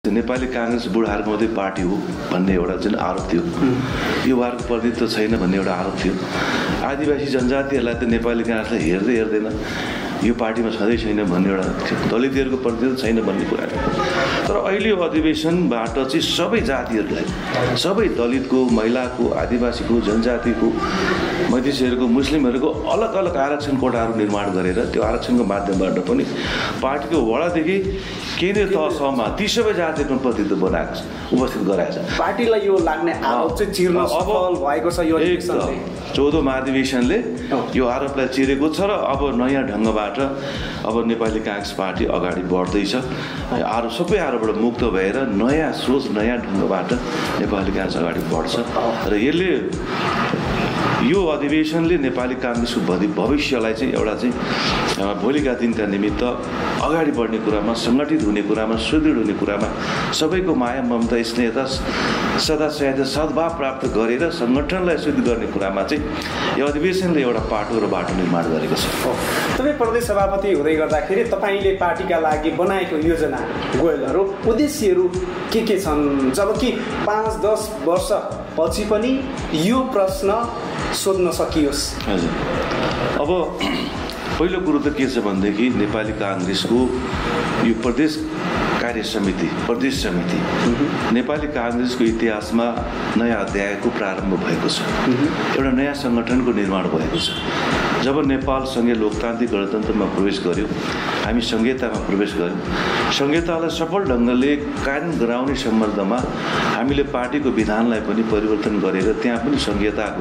नेपाली कांग्रेस बुढाहरूको मात्रै पार्टी हो भन्ने एउटा जुन आरोप थियो, युवाहरूको प्रतिनिधित्व छैन भन्ने एउटा आरोप थियो। आदिवासी जनजातिहरूलाई त नेपाली कांग्रेसले हेर्दैन, यो पार्टीमा छँदै छैन भन्ने एउटा दलितहरूको प्रतिनिधित्व छैन भन्ने कुरा थियो। तर अहिले यो अधिवेशनबाट चाहिँ सबै जातिहरूलाई, सबै दलितको, महिलाको, आदिवासीको, जनजातिको, मैथिसीहरूको, मुस्लिमहरूको अलग अलग आरक्षण कोटाहरू निर्माण गरेर त्यो आरक्षणको माध्यमबाट पनि पार्टीको वडादेखि केन्द्रीय तहसम्म ती सबै जातिहरूको प्रतिनिधित्व बनाएको छ, उपस्थित गराएको छ। पार्टीलाई यो लाग्ने आरोप चाहिँ चिर्न सफल भएको छ यो अधिवेशनले। 14औं महाधिवेशनले यो आरोपलाई चिरेको छ र अब नयाँ ढङ्गबाट अब नेपाली कांग्रेस पार्टी अगाडि बढ्दैछ। सबै आरोपबाट मुक्त भएर नयाँ सोच, नयाँ ढङ्गबाट नेपाली कांग्रेस अगाडि बढ्छ र यसले यो अधिवेशनले नेपाली कांग्रेसको भविष्यलाई चाहिँ एउटा चाहिँ भोलिका दिनका निमित्त अगाडि बढ्ने कुरामा, सङ्गठित हुने कुरामा, सुदृढ हुने कुरामा, सबैको माया ममता स्नेहता सदा सद्भाव प्राप्त गरेर सङ्गठनलाई सुदृढ गर्ने कुरामा चाहिँ यो अधिवेशनले एउटा पाटो र बाटो निर्माण गरेको छ। तपाईँ प्रदेश सभापति हुँदै गर्दाखेरि तपाईँले पार्टीका लागि बनाएको योजना, गोलहरू, उद्देश्यहरू के छन्, जबकि 5-10 वर्ष पछि पनि यो प्रश्न सोध्न सकियोस्? हजुर, अब पहिलो कुरो त के छ भनेदेखि नेपाली कांग्रेसको यो प्रदेश कार्य समिति, प्रदेश समिति नेपाली कांग्रेसको इतिहासमा नयाँ अध्यायको प्रारम्भ भएको छ। एउटा नयाँ सङ्गठनको निर्माण भएको छ। जब नेपाल सङ्घीय लोकतान्त्रिक गणतन्त्रमा प्रवेश गर्यो, हामी संहितामा प्रवेश गर्यौँ। संहितालाई सफल ढङ्गले कायम गराउने सम्बन्धमा हामीले पार्टीको विधानलाई पनि परिवर्तन गरेर त्यहाँ पनि संहिताको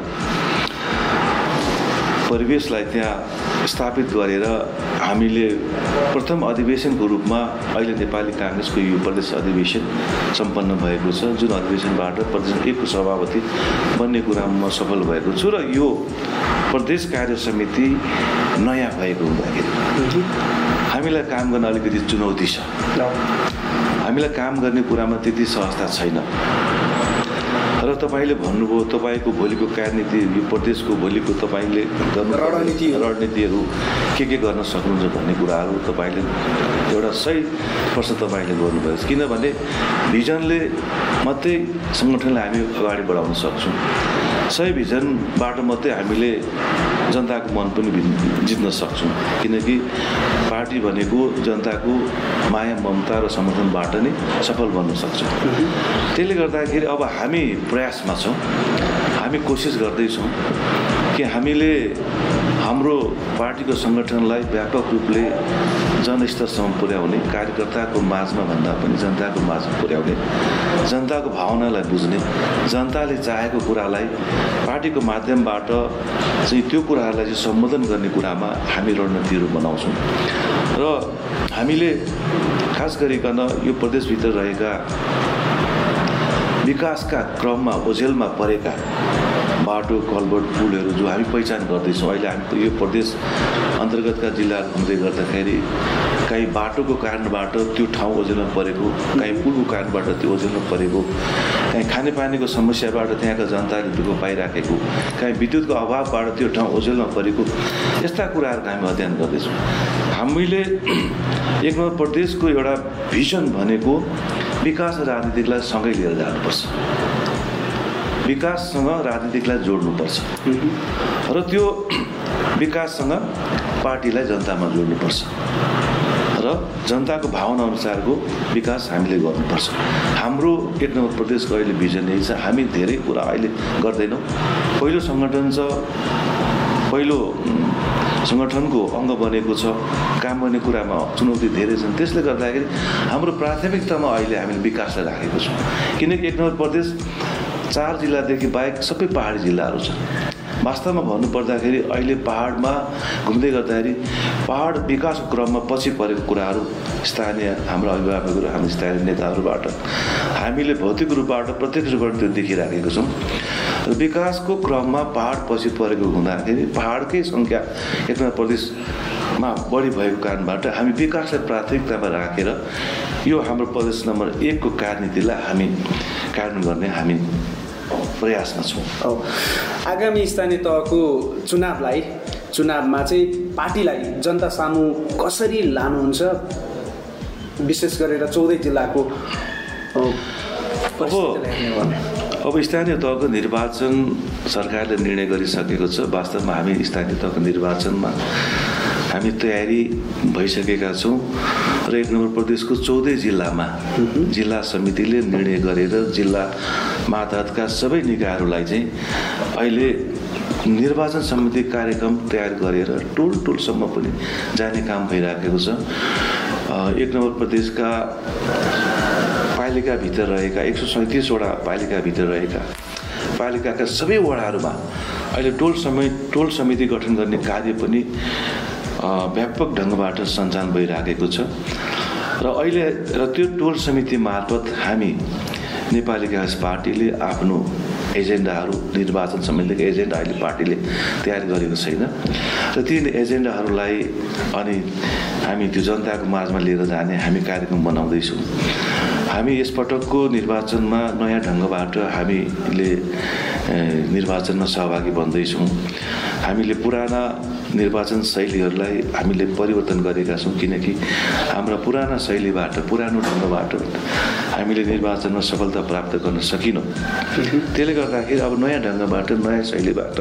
परिवेशलाई त्यहाँ स्थापित गरेर हामीले प्रथम अधिवेशनको रूपमा अहिले नेपाली कांग्रेसको यो प्रदेश अधिवेशन सम्पन्न भएको छ, जुन अधिवेशनबाट प्रदेश 1 को सभापति बन्ने कुरामा म सफल भएको छु। र यो प्रदेश कार्य समिति नयाँ भएको हुँदाखेरि हामीलाई काम गर्न अलिकति चुनौती छ। हामीलाई काम गर्ने कुरामा त्यति सहजता छैन। र तपाईँले भन्नुभयो तपाईँको भोलिको कार्यनीति, यो प्रदेशको भोलिको तपाईँले रणनीतिहरू के गर्न सक्नुहुन्छ भन्ने कुराहरू तपाईँले एउटा सही प्रश्न तपाईँले गर्नुभएको छ। किनभने भिजनले मात्रै सङ्गठनलाई हामी अगाडि बढाउन सक्छौँ। सही भिजनबाट मात्रै हामीले जनताको मन पनि जित्न सक्छौँ। किनकि पार्टी भनेको जनताको माया ममता र समर्थनबाट नै सफल बन्न सक्छौँ। त्यसले गर्दाखेरि अब हामी प्रयासमा छौँ, हामी कोसिस गर्दैछौँ कि हामीले हाम्रो पार्टीको सङ्गठनलाई व्यापक रूपले जनस्तरसम्म पुर्याउने, कार्यकर्ताको माझमा भन्दा पनि जनताको माझमा पुर्याउने, जनताको भावनालाई बुझ्ने, जनताले चाहेको कुरालाई पार्टीको माध्यमबाट चाहिँ त्यो कुराहरूलाई चाहिँ सम्बोधन गर्ने कुरामा हामी रणनीतिहरू बनाउँछौँ। र हामीले खास गरिकन यो प्रदेशभित्र रहेका विकासका क्रममा ओझेलमा परेका बाटो, कलबट, पुलहरू जो हामी पहिचान गर्दैछौँ। अहिले हामी यो प्रदेश अन्तर्गतका जिल्लाहरू घुम्दै गर्दाखेरि कहीँ बाटोको कारणबाट त्यो ठाउँ ओझेलमा परेको, कहीँ पुलको कारणबाट त्यो ओझेलमा परेको, कहीँ खानेपानीको समस्याबाट त्यहाँका जनताले दुःख पाइराखेको, कहीँ विद्युतको अभावबाट त्यो ठाउँ ओझेलमा परेको, यस्ता कुराहरूको हामी अध्ययन गर्दैछौँ। हामीले एक नम्बर प्रदेशको एउटा भिजन भनेको विकास र राजनीतिकलाई सँगै लिएर जानुपर्छ, विकाससँग राजनीतिकलाई जोड्नुपर्छ र त्यो विकाससँग पार्टीलाई जनतामा जोड्नुपर्छ र जनताको भावना अनुसारको विकास हामीले गर्नुपर्छ। हाम्रो एक नम्बर प्रदेशको अहिले भिजन यही छ। हामी धेरै कुरा अहिले गर्दैनौँ। पहिलो सङ्गठन छ, पहिलो सङ्गठनको अङ्ग बनेको छ, काम गर्ने कुरामा चुनौती धेरै छन्। त्यसले गर्दाखेरि हाम्रो प्राथमिकतामा अहिले हामीले विकासलाई राखेको छौँ। किनकि एक नम्बर प्रदेश 4 जिल्लादेखि बाहेक सबै पहाडी जिल्लाहरू छन्। वास्तवमा भन्नुपर्दाखेरि अहिले पहाडमा घुम्दै गर्दाखेरि पहाड विकासको क्रममा पछि परेको कुराहरू स्थानीय हाम्रो अभिभावकहरू, हामी स्थानीय नेताहरूबाट हामीले भौतिक रूपबाट प्रत्यक्ष रूपबाट त्यो देखिराखेको छौँ। र विकासको क्रममा पहाड पछि परेको हुँदाखेरि पहाडकै सङ्ख्या एक नम्बर प्रदेशमा बढी भएको कारणबाट हामी विकासलाई प्राथमिकतामा राखेर यो हाम्रो प्रदेश नम्बर 1 को कार्यनीतिलाई हामी कार्यान्वयन गर्ने हामी प्रयासमा छौँ। आगामी स्थानीय तहको चुनावमा चाहिँ पार्टीलाई जनता सामु कसरी लानुहुन्छ, विशेष गरेर 14 जिल्लाको अब स्थानीय तहको निर्वाचन सरकारले निर्णय गरिसकेको छ। वास्तवमा हामी स्थानीय तहको निर्वाचनमा हामी तयारी भइसकेका छौँ र 1 नम्बर प्रदेशको 14 जिल्लामा जिल्ला समितिले निर्णय गरेर जिल्ला मातहतका सबै निकायहरूलाई चाहिँ अहिले निर्वाचन सम्बन्धी कार्यक्रम तयार गरेर टोलसम्म पनि जाने काम भइराखेको छ। 1 नम्बर प्रदेशका पालिकाभित्र रहेका 137 वटा पालिकाभित्र रहेका पालिकाका सबै वडाहरूमा अहिले टोल समिति गठन गर्ने कार्य पनि व्यापक ढङ्गबाट सञ्चालन भइराखेको छ र त्यो टोल समिति मार्फत हामी नेपाली काङ्ग्रेस पार्टीले आफ्नो एजेन्डाहरू निर्वाचन सम्बन्धीको एजेन्डा अहिले पार्टीले तयार गरेको छैन र ती एजेन्डाहरूलाई अनि हामी त्यो जनताको माझमा लिएर जाने हामी कार्यक्रम बनाउँदैछौँ। हामी यसपटकको निर्वाचनमा नयाँ ढङ्गबाट हामीले निर्वाचनमा सहभागी बन्दैछौँ। हामीले पुराना निर्वाचन शैलीहरूलाई हामीले परिवर्तन गरेका छौँ किनकि हाम्रा पुराना शैलीबाट पुरानो ढङ्गबाट हामीले निर्वाचनमा सफलता प्राप्त गर्न सकिनौँ। त्यसले गर्दाखेरि अब नयाँ ढङ्गबाट नयाँ शैलीबाट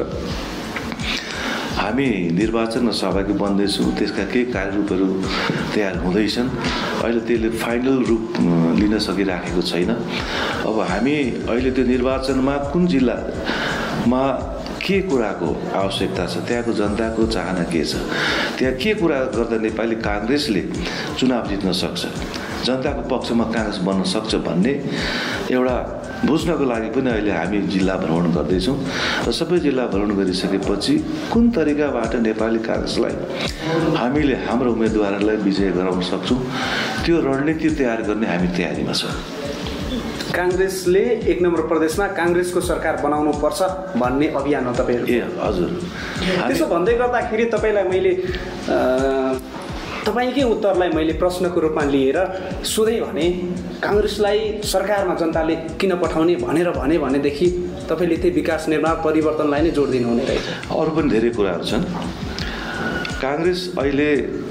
हामी निर्वाचनमा सहभागी बन्दैछौँ। त्यसका केही कार्यरूपहरू तयार हुँदैछन्। अहिले त्यसले फाइनल रूप लिन सकिराखेको छैन। अब हामी अहिले त्यो निर्वाचनमा कुन जिल्लामा के कुराको आवश्यकता छ, त्यहाँको जनताको चाहना के छ, त्यहाँ के कुरा गर्दा नेपाली काङ्ग्रेसले चुनाव जित्न सक्छ, जनताको पक्षमा काङ्ग्रेस बन्न सक्छ भन्ने एउटा बुझ्नको लागि पनि अहिले हामी जिल्ला भ्रमण गर्दैछौँ र सबै जिल्ला भ्रमण गरिसकेपछि कुन तरिकाबाट नेपाली काङ्ग्रेसलाई हामीले हाम्रो उम्मेदवारहरूलाई विजय गराउन सक्छौँ त्यो रणनीति तयार गर्ने हामी तयारीमा छौँ। काङ्ग्रेसले 1 नम्बर प्रदेशमा काङ्ग्रेसको सरकार बनाउनु पर्छ भन्ने अभियान हो तपाईहरु? ए हजुर। त्यसो भन्दै गर्दाखेरि तपाईलाई मैले तपाईकै उत्तरलाई मैले प्रश्नको रूपमा लिएर सोधेँ भने काङ्ग्रेसलाई सरकारमा जनताले किन पठाउने भनेदेखि तपाईले त्यही विकास निर्माण परिवर्तनलाई नै जोड दिनुहुने रहेछ। अरू पनि धेरै कुराहरू छन्। काङ्ग्रेस अहिले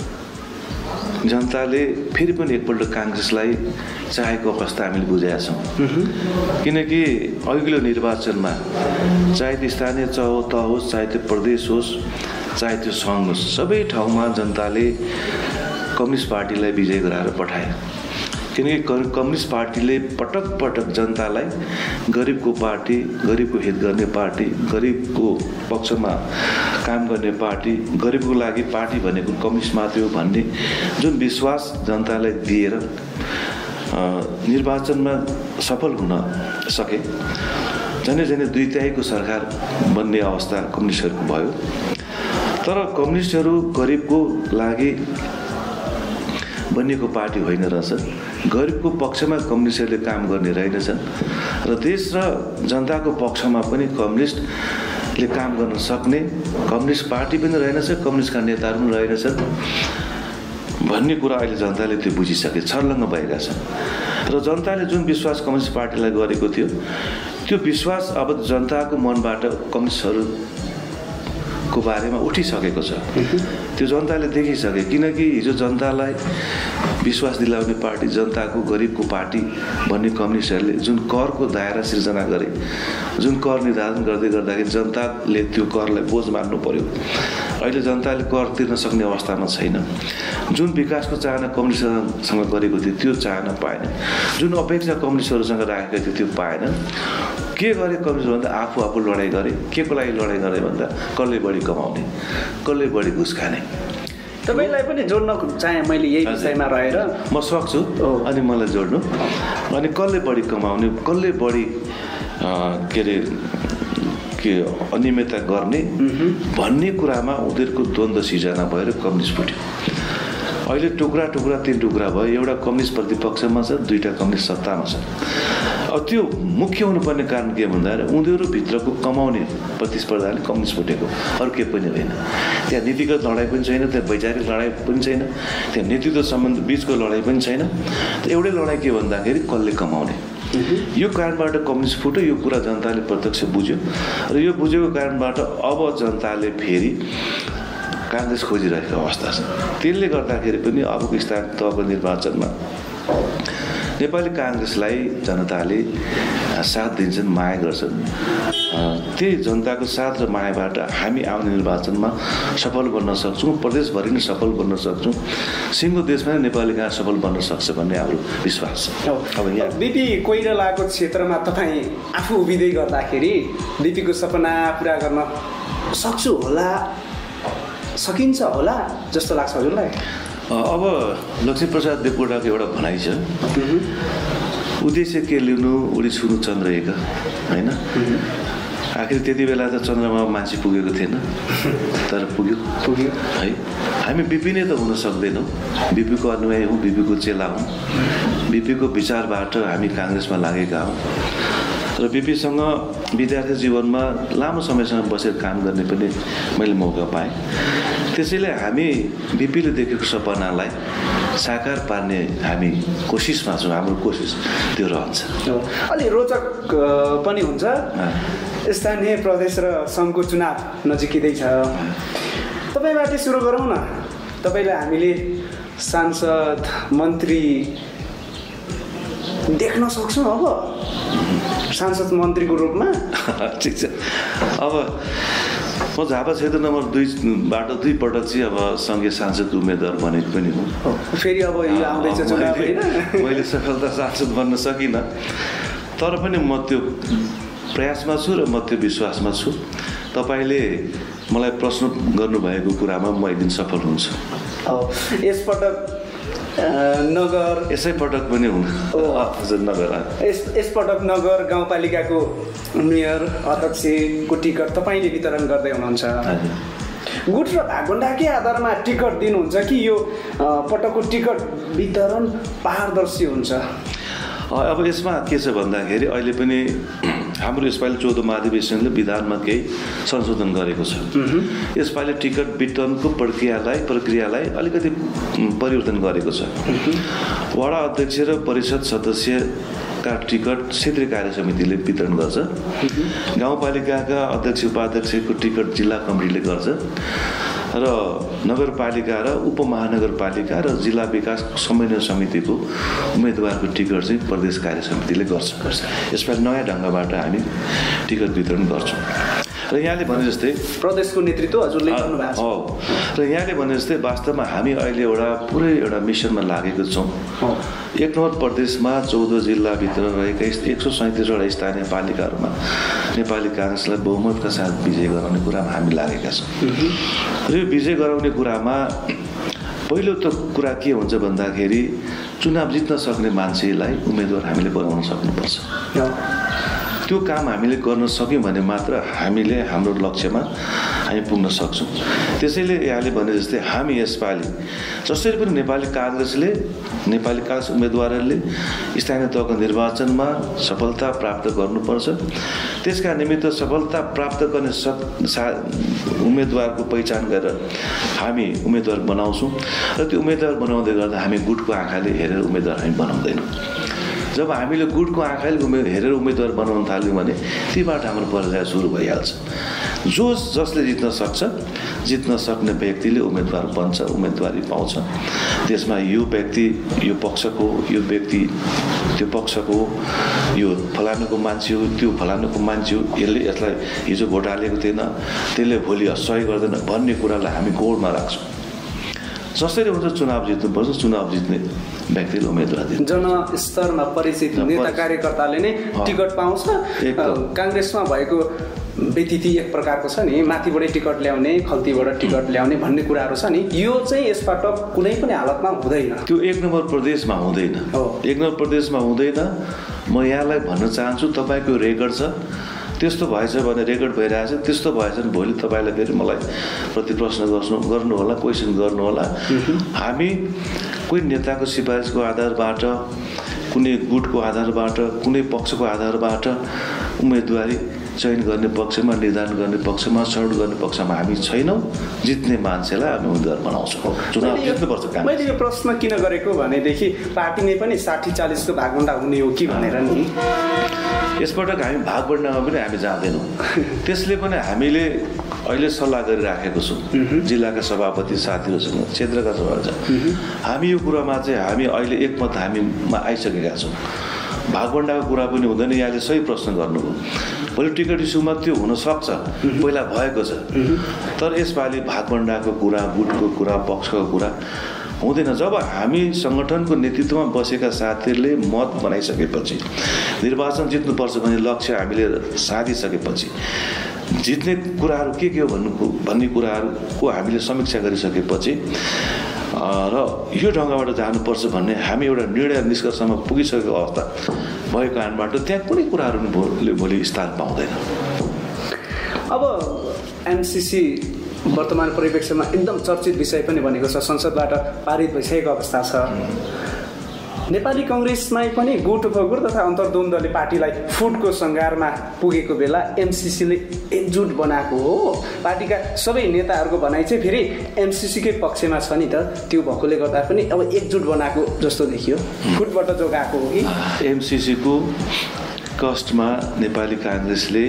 जनताले फेरि पनि एकपल्ट काङ्ग्रेसलाई चाहेको अवस्था हामीले बुझेका छौँ किनकि अघिल्लो निर्वाचनमा चाहे त्यो स्थानीय तह होस्, चाहे त्यो प्रदेश होस्, चाहे त्यो सङ्घ होस्, सबै ठाउँमा जनताले कम्युनिस्ट पार्टीलाई विजय गराएर पठाए किनकि कम्युनिस्ट पार्टीले पटक पटक जनतालाई गरिबको पार्टी, गरिबको हित गर्ने पार्टी, गरिबको पक्षमा काम गर्ने पार्टी, गरिबको लागि पार्टी भनेको कम्युनिस्ट मात्रै हो भन्ने जुन विश्वास जनतालाई दिएर निर्वाचनमा सफल हुन सके। झन्डै 2/3 सरकार बन्ने अवस्था कम्युनिस्टहरूको भयो। तर कम्युनिस्टहरू गरिबको लागि बनिएको पार्टी होइन रहेछ। गरिबको पक्षमा कम्युनिस्टहरूले काम गर्ने रहेनछन् र देश र जनताको पक्षमा पनि कम्युनिस्टले काम गर्न सक्ने कम्युनिस्ट पार्टी पनि रहेनछ, कम्युनिस्टका नेताहरू पनि रहेनछन् भन्ने कुरा अहिले जनताले त्यो बुझिसके, छर्लङ्ग भएका छन् र जनताले जुन विश्वास कम्युनिस्ट पार्टीलाई गरेको थियो त्यो विश्वास अब जनताको मनबाट कम्युनिस्टहरूको बारेमा उठिसकेको छ। त्यो जनताले देखिसके किनकि हिजो जनतालाई विश्वास दिलाउने पार्टी, जनताको गरिबको पार्टी भन्ने कम्युनिस्टहरूले जुन करको दायरा सिर्जना गरे, जुन कर निर्धारण गर्दाखेरि जनताले त्यो करलाई बोझ मान्नु पर्यो। अहिले जनताले कर तिर्न सक्ने अवस्थामा छैन। जुन विकासको चाहना कम्युनिस्टसँग गरेको थियो त्यो चाहना पाएन। जुन अपेक्षा कम्युनिस्टहरूसँग राखेको थियो त्यो पाएन। के गरे कम्युनिस्ट भन्दा आफू लडाइँ गरे। के को लागि लडाइँ गरे भन्दा कसले बढी कमाउने, कसले बढी घुस खाने। तपाईलाई पनि जोड्न चाहे मैले यही विषयमा रहेर म सक्छु अनि मलाई जोड्नु। अनि कसले बढी कमाउने, कसले बढी के अनियमितता गर्ने भन्ने कुरामा उनीहरूको द्वन्द्व सिर्जना भएर कम्युनिस्ट फुट्यो। अहिले टुक्रा 3 टुक्रा भयो। एउटा कम्युनिस्ट प्रतिपक्षमा छ, 2टा कम्युनिस्ट सत्तामा छ। अब त्यो मुख्य हुनुपर्ने कारण के भन्दा उनीहरू भित्रको कमाउने प्रतिस्पर्धाले कम्युनिस्ट फुटेको, अरू के पनि होइन। त्यहाँ नीतिगत लडाइँ पनि छैन, त्यहाँ वैचारिक लडाइँ पनि छैन, त्यहाँ नेतृत्व सम्बन्ध बिचको लडाइँ पनि छैन। एउटै लडाइँ के भन्दाखेरि कसले कमाउने, यो कारणबाट कम्युनिस्ट फुट्यो। यो कुरा जनताले प्रत्यक्ष बुझ्यो र यो बुझेको कारणबाट अब जनताले फेरि काङ्ग्रेस खोजिरहेको अवस्था छ। त्यसले गर्दाखेरि पनि अबको स्थानीय तहको निर्वाचनमा नेपाली काङ्ग्रेसलाई जनताले साथ दिन्छन्, माया गर्छन्। त्यही जनताको साथ र मायाबाट हामी आउने निर्वाचनमा सफल बन्न सक्छौँ, प्रदेशभरि नै सफल बन्न सक्छौँ, सिङ्गो देशमा नै नेपाली काङ्ग्रेस सफल बन्न सक्छ भन्ने हाम्रो विश्वास छ। अब यहाँ बिपी कोइरालाको क्षेत्रमा तपाईँ आफू उभिँदै गर्दाखेरि बिपीको सपना पुरा गर्न सक्छु होला, सकिन्छ होला जस्तो लाग्छ हजुरलाई? अब लक्ष्मीप्रसाद देवकोटाको एउटा भनाइ छ, उद्देश्य के लिनु उडी छुनु चन्द्र एक, होइन? आखिर त्यति बेला त चन्द्रमा मान्छे पुगेको थिएन, तर पुग्यो है। हामी बिपी नै त हुन सक्दैनौँ, बिपीको अनुयायी हौँ, बिपीको चेला हौँ, बिपीको विचारबाट हामी काङ्ग्रेसमा लागेका हौँ र बिपीसँग विद्यार्थी जीवनमा लामो समयसम्म बसेर काम गर्ने पनि मैले मौका पाएँ। त्यसैले हामी बिपीले देखेको सपनालाई साकार पार्ने हामी कोसिसमा छौँ, हाम्रो कोसिस त्यो रहन्छ। अलि रोचक पनि हुन्छ, स्थानीय प्रदेश र सङ्घको चुनाव नजिकै छ। तपाईँबाट सुरु गरौँ न, तपाईँलाई हामीले सांसद मन्त्री देख्न सक्छौँ अब सांसद मन्त्रीको रूपमा? ठिक छ। अब म झापा क्षेत्र नम्बर 2बाट 2 पटक चाहिँ अब सङ्घीय सांसद उम्मेदवार बनेको पनि हुँ। फेरि अब यो आउँदैछ चुनाव होइन? मैले सफलता सांसद बन्न सकिनँ, तर पनि म त्यो प्रयासमा छु र म त्यो विश्वासमा छु। तपाईँले मलाई प्रश्न गर्नुभएको कुरामा म एक दिन सफल हुन्छु। यसपटक नगर, यसै पटक पनि हुन् नगर, यसपटक नगर गाउँपालिकाको मेयर अध्यक्षको टिकट तपाईँले वितरण गर्दै हुनुहुन्छ। गुट र भागभण्डाकै आधारमा टिकट दिनुहुन्छ कि यो पटकको टिकट वितरण पारदर्शी हुन्छ? अब यसमा के छ भन्दाखेरि अहिले पनि हाम्रो यसपालि 14 महाधिवेशनले विधानमा केही संशोधन गरेको छ। यसपालि टिकट वितरणको प्रक्रियालाई अलिकति परिवर्तन गरेको छ। वडा अध्यक्ष र परिषद सदस्यका टिकट क्षेत्रीय कार्य समितिले वितरण गर्छ, गाउँपालिकाका अध्यक्ष उपाध्यक्षको टिकट जिल्ला कमिटीले गर्छ र नगरपालिका र उपमहानगरपालिका र जिल्ला विकास समन्वय समितिको उम्मेदवारको टिकट चाहिँ प्रदेश कार्य समितिले गर्छ। यसपालि नयाँ ढङ्गबाट हामी टिकट वितरण गर्छौँ र यहाँले भने जस्तै प्रदेशको नेतृत्व हजुरले गर्नुभएको छ। र यहाँले भने जस्तै वास्तवमा हामी अहिले पुरै एउटा मिसनमा लागेको छौँ। 1 नम्बर प्रदेशमा 14 जिल्लाभित्र रहेका 137वटा स्थानीय पालिकाहरूमा नेपाली काङ्ग्रेसलाई बहुमतका साथ विजय गराउने कुरामा हामी लागेका छौँ। र यो विजय गराउने कुरामा पहिलो त कुरा के हुन्छ भन्दाखेरि चुनाव जित्न सक्ने मान्छेलाई उम्मेदवार हामीले बनाउन सक्नुपर्छ। त्यो काम हामीले गर्न सक्यौँ भने मात्र हामीले हाम्रो लक्ष्यमा हामी पुग्न सक्छौँ। त्यसैले यहाँले भने जस्तै हामी यसपालि जसरी पनि नेपाली काङ्ग्रेस उम्मेदवारहरूले स्थानीय तहको निर्वाचनमा सफलता प्राप्त गर्नुपर्छ। त्यसका निमित्त सफलता प्राप्त गर्ने उम्मेदवारको पहिचान गरेर हामी उम्मेदवार बनाउँछौँ र त्यो उम्मेदवार बनाउँदै गर्दा हामी गुटको आँखाले हेरेर उम्मेदवार हामी बनाउँदैनौँ। जब हामीले गुटको आँखाले हेरेर उम्मेदवार बनाउन थाल्यौँ भने तीबाट हाम्रो प्रक्रिया सुरु भइहाल्छ। जसले जित्न सक्छ, जित्न सक्ने व्यक्तिले उम्मेदवार बन्छ, उम्मेदवारी पाउँछ। त्यसमा यो व्यक्ति यो पक्षको, यो व्यक्ति त्यो पक्षको, यो फलानुको मान्छे हो, त्यो फलानुको मान्छे हो, यसलाई हिजो भोट हालेको थिएन, त्यसले भोलि सहयोग गर्दैन भन्ने कुरालाई हामी गोडमा राख्छौँ। जसरी हुन्छ चुनाव जित्नुपर्छ, चुनाव जित्ने व्यक्तिले उम्मेदवार दिन्छ। जनस्तरमा परिचित नेता कार्यकर्ताले नै टिकट पाउँछ। काङ्ग्रेसमा भएको व्यतिथि एक प्रकारको छ नि, माथिबाटै टिकट ल्याउने, खल्तीबाट टिकट ल्याउने भन्ने कुराहरू छ नि, यो चाहिँ यसपटक कुनै पनि हालतमा हुँदैन। त्यो 1 नम्बर प्रदेशमा हुँदैन, 1 नम्बर प्रदेशमा हुँदैन। म यहाँलाई भन्न चाहन्छु, तपाईँको रेकर्ड छ, त्यस्तो भएछ भने रेकर्ड भइरहेछ, त्यस्तो भएछ भने भोलि तपाईँलाई फेरि मलाई प्रति प्रश्न गर्नु होला, क्वेसन गर्नु होला। हामी कुनै नेताको सिफारिसको आधारबाट, कुनै गुटको आधारबाट, कुनै पक्षको आधारबाट उम्मेदवारी चयन गर्ने पक्षमा, निर्धारण गर्ने पक्षमा, छनौट गर्ने पक्षमा हामी छैनौँ। जित्ने मान्छेलाई हामी उम्मेदवार बनाउँछौँ। चुनाव जित्नुपर्छ। मैले यो प्रश्न किन गरेको भनेदेखि पार्टी नै पनि 60-40 को भागभण्डा हुने हो कि भनेर नि। यसपटक हामी भागभण्डामा पनि हामी जाँदैनौँ। त्यसले पनि हामीले अहिले सल्लाह गरिराखेको छौँ जिल्लाका सभापति साथीहरूसँग, क्षेत्रका सभापति। हामी यो कुरामा चाहिँ हामी अहिले एकमत हामीमा आइसकेका छौँ। भागभण्डाको कुरा पनि हुँदैन। यहाँले सही प्रश्न गर्नुभयो। भोलि टिकट इस्युमा त्यो हुनसक्छ, पहिला भएको छ। तर यसपालि भागभण्डाको कुरा, गुटको कुरा, पक्षको कुरा हुँदैन। जब हामी सङ्गठनको नेतृत्वमा बसेका साथीहरूले मत बनाइसकेपछि, निर्वाचन जित्नुपर्छ भन्ने लक्ष्य हामीले साधिसकेपछि, जित्ने कुराहरू के हो भन्ने कुराहरूको हामीले समीक्षा गरिसकेपछि र यो ढङ्गबाट जानुपर्छ भन्ने हामी एउटा निर्णय निष्कर्षमा पुगिसकेको अवस्था भएको कारणबाट त्यहाँ कुनै कुराहरूले भोलि स्थान पाउँदैन। अब एमसिसी वर्तमान परिप्रेक्ष्यमा एकदम चर्चित विषय पनि बनेको छ, संसदबाट पारित भइसकेको अवस्था छ। नेपाली कङ्ग्रेसमै पनि गुट उपगुट तथा अन्तर्द्वन्द्वले पार्टीलाई फुटको सङ्घारमा पुगेको बेला एमसिसीले एकजुट बनाएको हो। पार्टीका सबै नेताहरूको भनाइ चाहिँ फेरि एमसिसीकै पक्षमा छ नि त। त्यो भएकोले गर्दा पनि अब एकजुट बनाएको जस्तो देखियो। फुटबाट जोगाएको हो कि एमसिसीको कष्टमा नेपाली काङ्ग्रेसले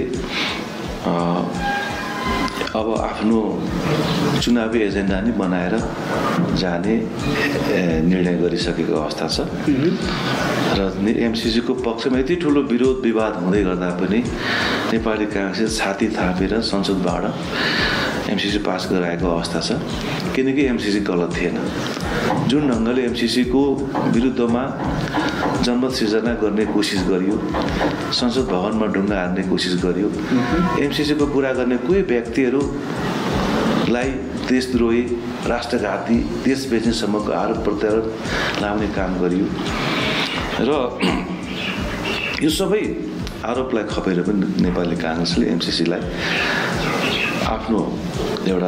अब आफ्नो चुनावी एजेन्डा नै बनाएर जाने निर्णय गरिसकेको अवस्था छ र एमसिसीको पक्षमा यति ठुलो विरोध विवाद हुँदै गर्दा पनि नेपाली काङ्ग्रेसले छाती थापेर संसदबाट एमसिसी पास गराएको अवस्था छ। किनकि एमसिसी गलत थिएन। जुन ढङ्गले एमसिसीको विरुद्धमा जनमत सिर्जना गर्ने कोसिस गरियो, संसद भवनमा ढुङ्गा हान्ने कोसिस गरियो, एमसिसीको कुरा गर्ने कोही व्यक्तिहरूलाई देशद्रोही, राष्ट्रघाती, देश बेच्नेसम्मको आरोप प्रत्यारोप लाउने काम गरियो र यो सबै आरोपलाई खपेर पनि नेपाली काङ्ग्रेसले एमसिसीलाई आफ्नो एउटा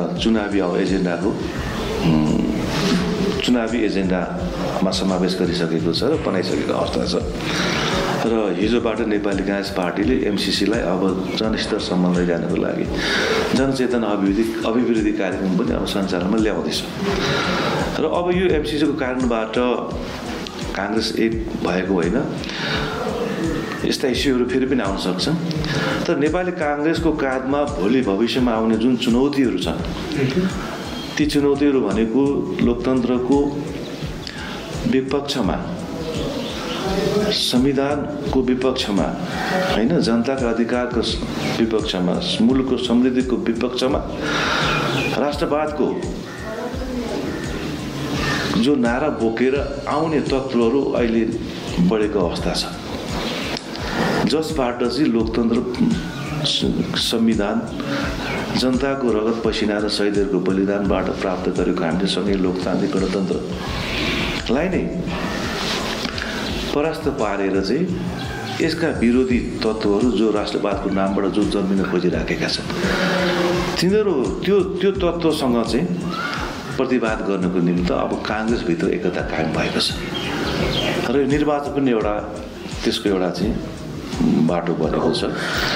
चुनावी एजेन्डामा समावेश गरिसकेको छ र बनाइसकेको अवस्था छ। र हिजोबाट नेपाली काङ्ग्रेस पार्टीले एमसिसीलाई अब जनस्तरसम्म लैजानको लागि जनचेतना अभिवृद्धि कार्यक्रम पनि अब सञ्चालनमा ल्याउँदैछ। र अब यो एमसिसीको कारणबाट काङ्ग्रेस एक भएको होइन, यस्ता इस्युहरू फेरि पनि आउन सक्छ। तर नेपाली काङ्ग्रेसको काँधमा भोलि भविष्यमा आउने जुन चुनौतीहरू छन्, ती चुनौतीहरू भनेको लोकतन्त्रको विपक्षमा, संविधानको विपक्षमा होइन, जनताका अधिकारको विपक्षमा, मुलुकको समृद्धिको विपक्षमा, राष्ट्रवादको जो नारा बोकेर आउने तत्त्वहरू अहिले बढेको अवस्था छ, जसबाट चाहिँ लोकतन्त्र, संविधान, जनताको रगत पसिना र शहीदहरूको बलिदानबाट प्राप्त गरेको हामीले सँगै लोकतान्त्रिक गणतन्त्रलाई नै परास्त पारेर चाहिँ यसका विरोधी तत्त्वहरू जो राष्ट्रवादको नामबाट जो जन्मिन खोजिराखेका छन्, तिनीहरू त्यो तत्त्वसँग चाहिँ प्रतिवाद गर्नको निमित्त अब काङ्ग्रेसभित्र एकता कायम भएको छ र यो निर्वाचन पनि एउटा त्यसको एउटा चाहिँ बाटो बनेको छ।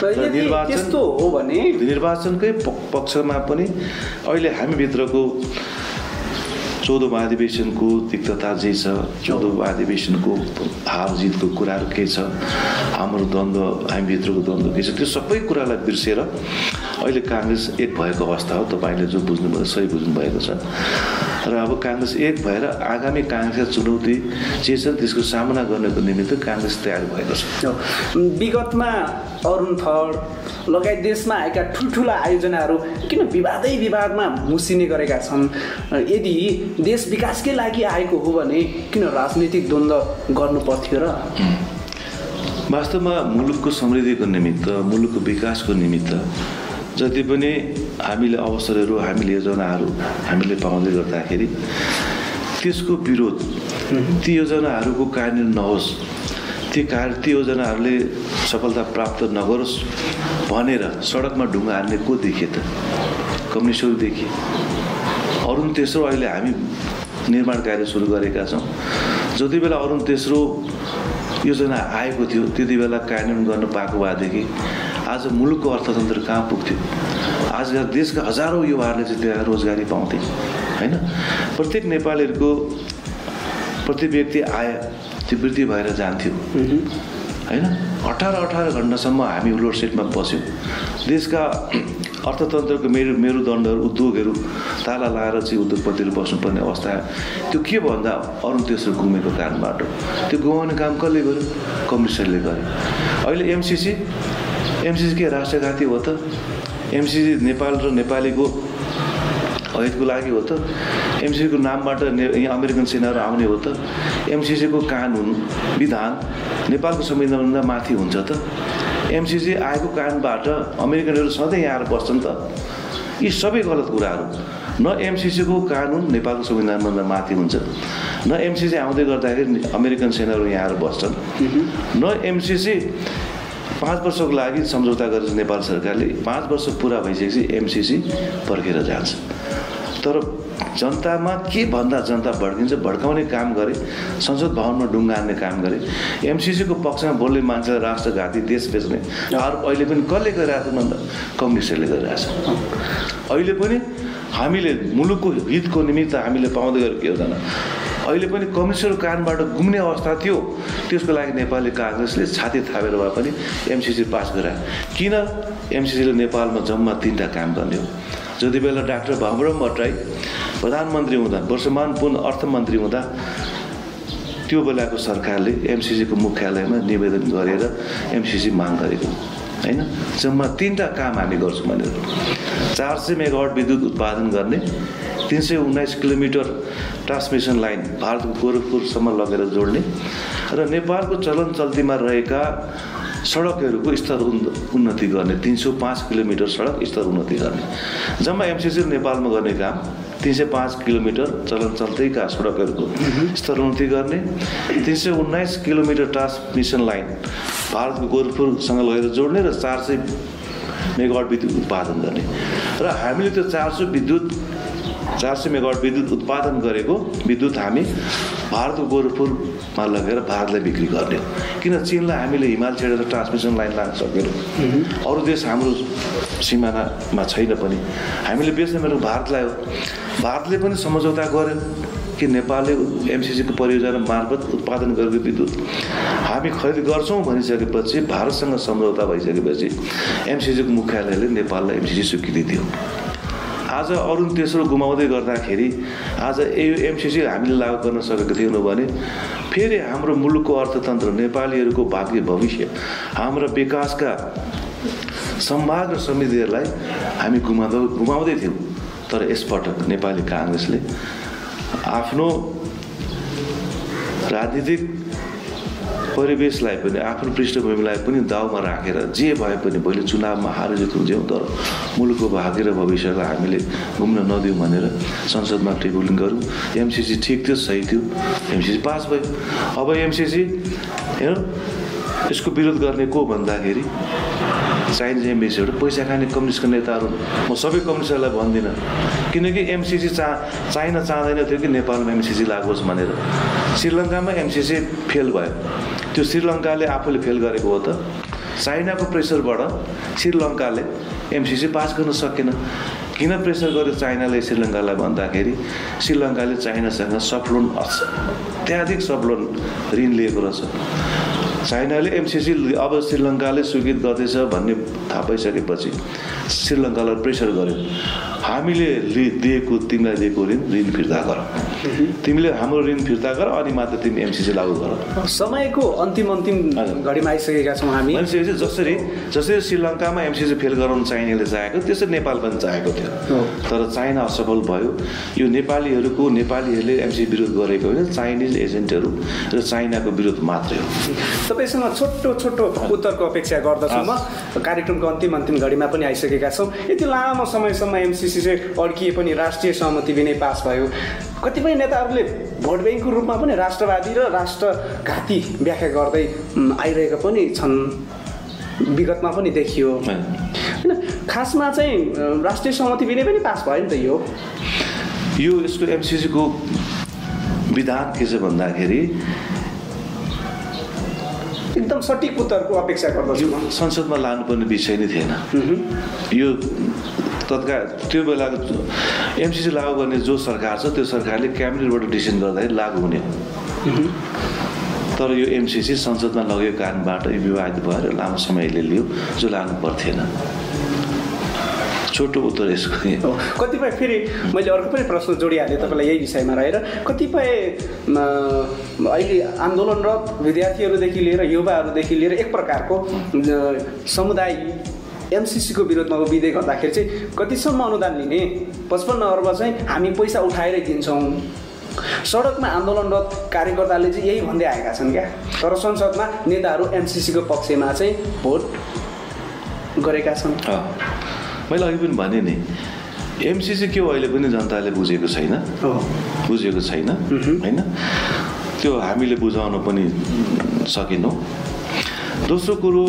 निर्वाचनकै पक्षमा पनि अहिले हामीभित्रको 14 महाधिवेशनको तिक्तता जे छ, 14 महाधिवेशनको हार जितको कुराहरू के छ, हाम्रो द्वन्द्व, हामीभित्रको द्वन्द्व के छ, त्यो सबै कुरालाई बिर्सेर अहिले काङ्ग्रेस एक भएको अवस्था हो। तपाईँले जो बुझ्नुभयो सही बुझ्नुभएको छ। र अब काङ्ग्रेस एक भएर आगामी काङ्ग्रेसका चुनौती जे छन् त्यसको सामना गर्नको निमित्त काङ्ग्रेस तयार भएको छ। विगतमा अरुण थड लगायत देशमा आएका ठुल्ठुला आयोजनाहरू किन विवादमा मुसिने गरेका छन्? यदि देश विकासकै लागि आएको हो भने किन राजनीतिक द्वन्द्व गर्नु पर्थ्यो र? वास्तवमा मुलुकको समृद्धिको निमित्त, मुलुकको विकासको निमित्त जति पनि हामीले अवसरहरू, हामीले योजनाहरू हामीले पाउँदै गर्दाखेरि त्यसको विरोध, ती योजनाहरूको कार्यान्वयन नहोस्, ती योजनाहरूले सफलता प्राप्त नगरोस् भनेर सडकमा ढुङ्गा हान्ने को देखिए त? कम्युनिस्टहरू देखिए। अरुण तेस्रो अहिले हामी निर्माण कार्य सुरु गरेका छौँ। जति बेला अरुण तेस्रो योजना आएको थियो त्यति बेला कार्यान्वयन गर्न पाएको भएदेखि आज मुलुकको अर्थतन्त्र कहाँ पुग्थ्यो? आज देशका हजारौँ युवाहरूले चाहिँ त्यहाँ रोजगारी पाउँथे होइन। प्रत्येक नेपालीहरूको प्रति व्यक्ति आय त्यो वृद्धि भएर जान्थ्यो होइन। 18 घन्टासम्म हामी लोड सेडमा बस्यौँ। देशका अर्थतन्त्रको मेरुदण्डहरू उद्योगहरू ताला लाएर चाहिँ उद्योगपतिहरू बस्नुपर्ने अवस्था त्यो के भन्दा अरू देशहरू गुमेको कारणबाट। त्यो गुमाउने काम कसले गर्यो? कम्युनिस्टहरूले गर्यो। अहिले एमसिसी के राष्ट्रघाती हो त? एमसिसी नेपाल र नेपालीको हितको लागि हो त? एमसिसीको नामबाट यहाँ अमेरिकन सेनाहरू आउने हो त? एमसिसीको कानुन विधान नेपालको संविधानभन्दा माथि हुन्छ त? एमसिसी आएको कारणबाट अमेरिकनहरू सधैँ यहाँ आएर बस्छन् त? यी सबै गलत कुराहरू। न एमसिसीको कानुन नेपालको संविधानभन्दा माथि हुन्छ, न एमसिसी आउँदै गर्दाखेरि अमेरिकन सेनाहरू यहाँ आएर बस्छन्, न एमसिसी 5 वर्षको लागि सम्झौता गरेछ नेपाल सरकारले। 5 वर्ष पुरा भइसकेपछि एमसिसी पर्खेर जान्छ। तर जनतामा के भन्दा जनता भड्किन्छ, भड्काउने काम गरे, संसद भवनमा ढुङ्गा हान्ने काम गरे। एमसिसीको पक्षमा बोल्ने मान्छेलाई राष्ट्रघाती देश बेच्ने अरू अहिले पनि कसले गरिरहेको छ भन्दा कम्युनिस्टहरूले गरिरहेछ। अहिले पनि हामीले मुलुकको हितको निमित्त हामीले पाउँदै गरेको योजना अहिले पनि कम्युनिस्टको कारणबाट गुम्ने अवस्था थियो। त्यसको लागि नेपाली काङ्ग्रेसले छाती थापेर भए पनि एमसिसी पास गरायो। किन? एमसिसीले नेपालमा जम्मा 3टा काम गर्ने हो। जति बेला डाक्टर भीमराव भट्टराई प्रधानमन्त्री हुँदा, वर्षमान पुन अर्थमन्त्री हुँदा त्यो बेलाको सरकारले एमसिसीको मुख्यालयमा निवेदन गरेर एमसिसी माग गरेको होइन। जम्मा 3टा काम हामी गर्छौँ भनेर। 400 मेगावाट विद्युत उत्पादन गर्ने, 319 किलोमिटर ट्रान्समिसन लाइन भारतको गोरखपुरसम्म लगेर जोड्ने र नेपालको चलन चल्तीमा रहेका सडकहरूको स्तर उन्नति गर्ने, 305 किलोमिटर सडक स्तर उन्नति गर्ने। जम्मा एमसिसी नेपालमा गर्ने काम 305 किलोमिटर चलन चल्तीका सडकहरूको स्तर उन्नति गर्ने, 319 किलोमिटर ट्रान्समिसन लाइन भारतको गोरखपुरसँग लगेर जोड्ने र 400 मेगावाट विद्युत उत्पादन गर्ने। र हामीले त्यो 400 मेगावाट विद्युत उत्पादन गरेको विद्युत हामी भारतको गोरखपुरमा लगेर भारतलाई बिक्री गर्ने हो। किन? चीनलाई हामीले हिमाल छेडेर ट्रान्समिसन लाइन लान सकेनौँ। अरू देश हाम्रो सिमानामा छैन पनि हामीले बेच्ने भनेको भारतलाई हो। भारतले पनि सम्झौता गर्यो कि नेपालले एमसिसीको परियोजना मार्फत उत्पादन गरेको विद्युत हामी खरिद गर्छौँ भनिसकेपछि, भारतसँग सम्झौता भइसकेपछि एमसिसीको मुख्यालयले नेपाललाई एमसिसी स्वीकृति दियो। आज अरू देशहरू गुमाउँदै गर्दाखेरि आज यो एमसिसी हामीले लागू गर्न सकेको थिएनौँ भने फेरि हाम्रो मुलुकको अर्थतन्त्र, नेपालीहरूको भाग्य भविष्य, हाम्रा विकासका सम्भाग र समृद्धिहरूलाई हामी गुमाउँदै थियौँ। तर यसपटक नेपाली काङ्ग्रेसले आफ्नो राजनीतिक परिवेशलाई पनि, आफ्नो पृष्ठभूमिलाई पनि दाउमा राखेर जे भए पनि भोलि चुनावमा हार जित हुन्छौँ तर मुलुकको भाग्य र भविष्यलाई हामीले घुम्न नदिउँ भनेर संसदमा टेबुलिङ गऱ्यौँ। एमसिसी ठिक थियो, सही थियो, एमसिसी पास भयो। अब एमसिसी हेर्नु यसको विरोध गर्ने को भन्दाखेरि चाइनिज एम्बेसीबाट पैसा खाने कम्युनिस्टका नेताहरू। म सबै कम्युनिस्टहरूलाई भन्दिनँ, किनकि एमसिसी चाइना चाहँदैन थियो कि नेपालमा एमसिसी लागू होस् भनेर। श्रीलङ्कामा एमसिसी फेल भयो। त्यो श्रीलङ्काले आफूले फेल गरेको हो त? चाइनाको प्रेसरबाट श्रीलङ्काले एमसिसी पास गर्न सकेन। किन प्रेसर गर्यो चाइनाले श्रीलङ्कालाई भन्दाखेरि श्रीलङ्काले चाइनासँग सफ्ट लोन, अत्याधिक सफ्ट लोन ऋण लिएको रहेछ। चाइनाले एमसिसी अब श्रीलङ्काले स्वीकृत गर्दैछ भन्ने थाहा पाइसकेपछि श्रीलङ्कालाई प्रेसर गर्यो, हामीले तिमीलाई दिएको ऋण फिर्ता गर, तिमीले हाम्रो ऋण फिर्ता गर अनि मात्र तिमी एमसिसी लागू गर। समयको अन्तिम घडीमा आइसकेका छौँ हामी। मान्छेले जसरी श्रीलङ्कामा एमसिसी फेल गराउन चाइनाले चाहेको त्यसरी नेपाल पनि चाहेको थियो, तर चाइना असफल भयो। यो नेपालीहरूले एमसिसी विरोध गरेको होइन, चाइनिज एजेन्टहरू र चाइनाको विरोध मात्रै हो। तपाईँसँग छोटो उत्तरको अपेक्षा गर्दछु म। कार्यक्रमको अन्तिम घडीमा पनि आइसकेका छौँ। यति लामो समयसम्म एमसिसी चाहिँ अड्किए पनि राष्ट्रिय सहमति बिनै पास भयो। कतिपय नेताहरूले भोट ब्याङ्कको रूपमा पनि राष्ट्रवादी र राष्ट्रघाती व्याख्या गर्दै आइरहेका पनि छन्, विगतमा पनि देखियो होइन। खासमा चाहिँ राष्ट्रिय सहमति बिनै पनि पास भयो नि त। यो यसको एमसिसीको विधान के छ भन्दाखेरि एकदम सटिक उत्तरको अपेक्षा गर्दछु। संसदमा लानुपर्ने विषय नै थिएन यो तत्काल त्यो बेला एमसिसी लागू गर्ने जो सरकार छ त्यो सरकारले क्याबिनेटबाट डिसिजन गर्दाखेरि लागू हुने हो। तर यो एमसिसी संसदमा लगेको कारणबाट यो विवादित भएर लामो समयले लियो जो लानु पर्थेन। छोटो उत्तर यसको। कतिपय फेरि मैले अर्को पनि प्रश्न जोडिहालेँ तपाईँलाई यही विषयमा रहेर, कतिपय अहिले आन्दोलनरत विद्यार्थीहरूदेखि लिएर युवाहरूदेखि लिएर एक प्रकारको समुदाय एमसिसीको विरोधमा उभिँदै गर्दाखेरि चाहिँ कतिसम्म अनुदान लिने 55 अर्ब चाहिँ हामी पैसा उठाएरै दिन्छौँ। सडकमा आन्दोलनरत कार्यकर्ताले चाहिँ यही भन्दै आएका छन् क्या, तर संसदमा नेताहरू एमसिसीको पक्षमा चाहिँ भोट गरेका छन्। मैले अघि पनि भने नि एमसिसी के हो अहिले पनि जनताले बुझेको छैन होइन, त्यो हामीले बुझाउन पनि सकेनौँ। दोस्रो कुरो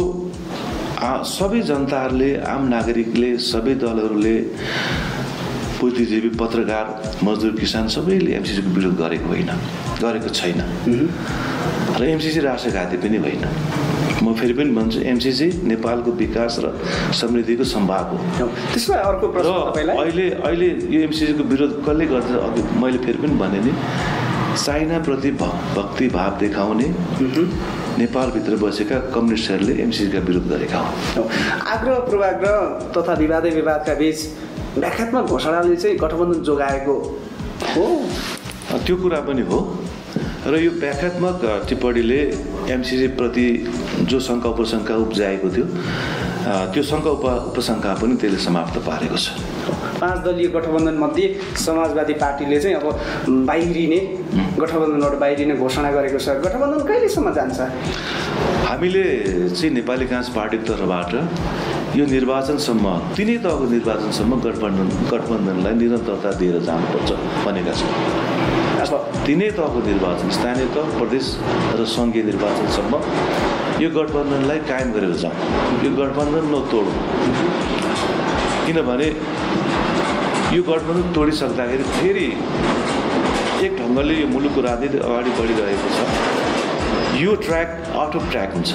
सबै जनताहरूले आम नागरिकले सबै दलहरूले बुद्धिजीवी पत्रकार मजदुर किसान सबैले एमसिसीको विरोध गरेको छैन र एमसिसी राष्ट्रघाती पनि होइन। म फेरि पनि भन्छु एमसिसी नेपालको विकास र समृद्धिको सम्भाग हो। त्यसमा अर्को प्रश्न तपाईलाई अहिले यो एमसिसीको विरोध कसले गर्छ? अघि मैले फेरि पनि भने नि चाइनाप्रति भक्ति भाव देखाउने नेपालभित्र बसेका कम्युनिस्टहरूले एमसिसीका विरोध गरेका हुन्। आग्रह पूर्वाग्रह तथा विवादका बीच व्याख्यात्मक घोषणाले चाहिँ गठबन्धन जोगाएको हो, त्यो कुरा पनि हो। र यो व्याख्यात्मक टिप्पणीले एमसिसी प्रति जो शङ्का उपशङ्का उब्जाएको थियो त्यो शङ्का उपशङ्का पनि त्यसले समाप्त पारेको छ। 5 दलीय गठबन्धन मध्ये समाजवादी पार्टीले चाहिँ अब गठबन्धनबाट बाहिरिने घोषणा गरेको छ। गठबन्धन कहिलेसम्म जान्छ? हामीले चाहिँ नेपाली काङ्ग्रेस पार्टीको तर्फबाट यो निर्वाचनसम्म 3 तहको निर्वाचनसम्म गठबन्धनलाई निरन्तरता दिएर जानुपर्छ भनेका छौँ। अब 3 तहको निर्वाचन स्थानीय तह प्रदेश र सङ्घीय निर्वाचनसम्म यो गठबन्धनलाई कायम गरेर जाउँ। यो गठबन्धन नतोडौँ, किनभने यो गठबन्धन तोडिसक्दाखेरि फेरि एक ढङ्गले यो मुलुकको राजनीति अगाडि बढिरहेको छ, यो ट्र्याक आउट अफ ट्र्याक हुन्छ।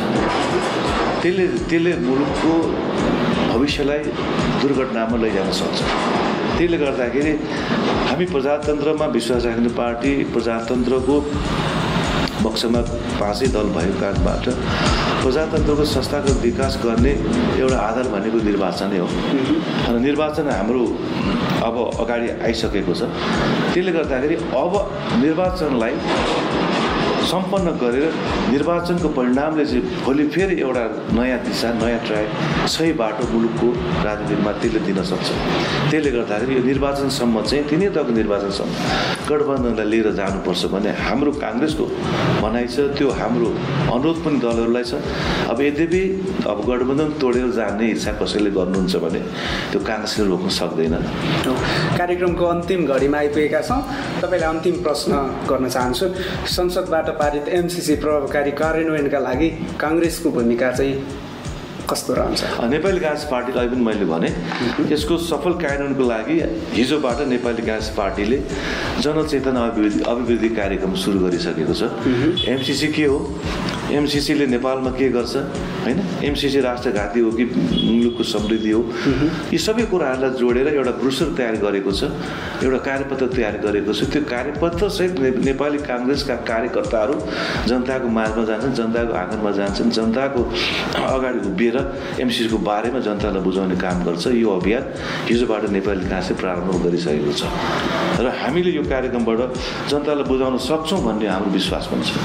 त्यसले मुलुकको भविष्यलाई दुर्घटनामा लैजान सक्छ। त्यसले गर्दाखेरि हामी प्रजातन्त्रमा विश्वास राख्ने पार्टी, प्रजातन्त्रको पक्षमा 5 दल भएको कारणबाट प्रजातन्त्रको संस्थाको विकास गर्ने एउटा आधार भनेको निर्वाचनै हो र निर्वाचन हाम्रो अब अगाडि आइसकेको छ। त्यसले गर्दाखेरि अब निर्वाचनलाई सम्पन्न गरेर निर्वाचनको परिणामले चाहिँ भोलि फेरि एउटा नयाँ दिशा, नयाँ ट्र्याक, सही बाटो मुलुकको राजनीतिमा त्यसले दिन सक्छ। त्यसले गर्दाखेरि यो निर्वाचनसम्म चाहिँ 3 तहको निर्वाचनसम्म गठबन्धनलाई लिएर जानुपर्छ भन्ने हाम्रो काङ्ग्रेसको भनाइ छ। त्यो हाम्रो अनुरोध पनि दलहरूलाई छ। अब यद्यपि अब गठबन्धन तोडेर जाने इच्छा कसैले गर्नुहुन्छ भने त्यो काङ्ग्रेसले रोक्न सक्दैन। कार्यक्रमको अन्तिम घडीमा आइपुगेका छौँ। तपाईँलाई अन्तिम प्रश्न गर्न चाहन्छु। संसदबाट पारित एमसिसी प्रभावकारी कार्यान्वयनका लागि काङ्ग्रेसको भूमिका चाहिँ कस्तो रहन्छ? नेपाली काङ्ग्रेस पार्टीलाई पनि मैले भने यसको सफल कार्यान्वयनको लागि हिजोबाट नेपाली काङ्ग्रेस पार्टीले जनचेतना अभिवृद्धि कार्यक्रम सुरु गरिसकेको छ। एमसिसी के हो, एमसिसीले नेपालमा के गर्छ होइन, एमसिसी राष्ट्रघाती हो कि मुलुकको समृद्धि हो, यी सबै कुराहरूलाई जोडेर एउटा ब्रोसर तयार गरेको छ, एउटा कार्यपत्र तयार गरेको छ। त्यो कार्यपत्रसहित नेपाली काङ्ग्रेसका कार्यकर्ताहरू जनताको माझमा जान्छन्, जनताको आँगनमा जान्छन्, जनताको अगाडि उभिएर एमसिसीको बारेमा जनतालाई बुझाउने काम गर्छ। यो अभियान हिजोबाट नेपाली काङ्ग्रेसले प्रारम्भ गरिसकेको छ र हामीले यो कार्यक्रमबाट जनतालाई बुझाउन सक्छौँ भन्ने हाम्रो विश्वास पनि छ।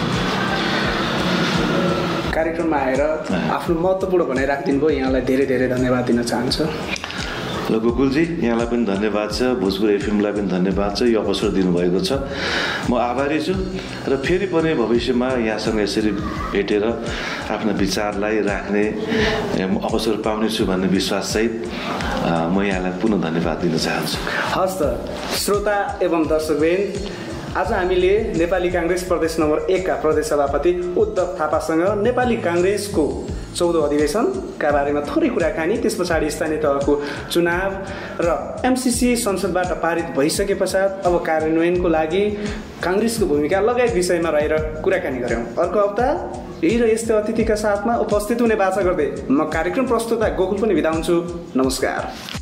कार्यक्रममा आएर आफ्नो महत्त्वपूर्ण भनाइ राखिदिनु भयो, यहाँलाई धेरै धेरै धन्यवाद दिन चाहन्छु। ल गोकुलजी, यहाँलाई पनि धन्यवाद छ, भोजपुर एफएमलाई पनि धन्यवाद छ, यो अवसर दिनुभएको छ। म आभारी छु र फेरि पनि भविष्यमा यहाँसँग यसरी भेटेर आफ्ना विचारलाई राख्ने अवसर पाउनेछु भन्ने विश्वाससहित म यहाँलाई पुनः धन्यवाद दिन चाहन्छु। हस् त श्रोता एवं दर्शकवृन्द, आज हामीले नेपाली काङ्ग्रेस प्रदेश नम्बर 1 का प्रदेश सभापति उद्धव थापासँग नेपाली काङ्ग्रेसको 14औं अधिवेशनका बारेमा थोरै कुराकानी, त्यस पछाडि स्थानीय तहको चुनाव र एमसिसी संसदबाट पारित भइसके पश्चात अब कार्यान्वयनको लागि काङ्ग्रेसको भूमिका लगायत विषयमा रहेर कुराकानी गऱ्यौँ। अर्को हप्ता यही र यस्तै अतिथिका साथमा उपस्थित हुने बाचा गर्दै म कार्यक्रम प्रस्तुता गोकुल पनि बिदा हुन्छु। नमस्कार।